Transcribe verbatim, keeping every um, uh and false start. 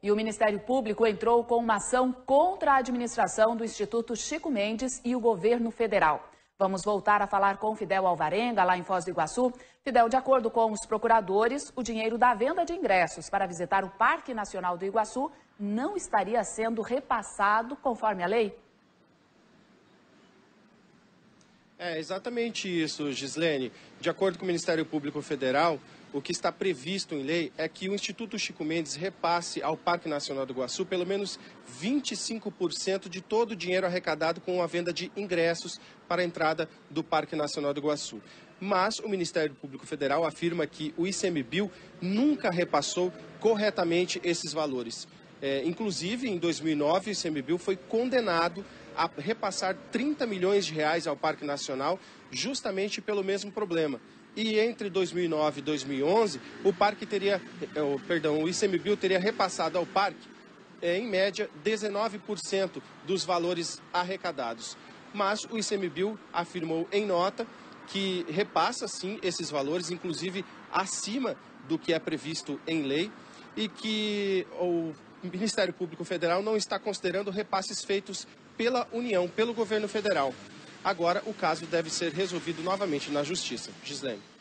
E o Ministério Público entrou com uma ação contra a administração do Instituto Chico Mendes e o governo federal. Vamos voltar a falar com Fidel Alvarenga, lá em Foz do Iguaçu. Fidel, de acordo com os procuradores, o dinheiro da venda de ingressos para visitar o Parque Nacional do Iguaçu não estaria sendo repassado conforme a lei? É exatamente isso, Gislene. De acordo com o Ministério Público Federal, o que está previsto em lei é que o Instituto Chico Mendes repasse ao Parque Nacional do Iguaçu pelo menos vinte e cinco por cento de todo o dinheiro arrecadado com a venda de ingressos para a entrada do Parque Nacional do Iguaçu. Mas o Ministério Público Federal afirma que o ICMBio nunca repassou corretamente esses valores. É, inclusive, em dois mil e nove, o ICMBio foi condenado a repassar trinta milhões de reais ao Parque Nacional justamente pelo mesmo problema. E entre dois mil e nove e dois mil e onze, o parque teria, oh, perdão, o ICMBio teria repassado ao parque, eh, em média, dezenove por cento dos valores arrecadados. Mas o ICMBio afirmou em nota que repassa, sim, esses valores, inclusive acima do que é previsto em lei, e que o Ministério Público Federal não está considerando repasses feitos pela União, pelo governo federal. Agora, o caso deve ser resolvido novamente na Justiça. Gislene.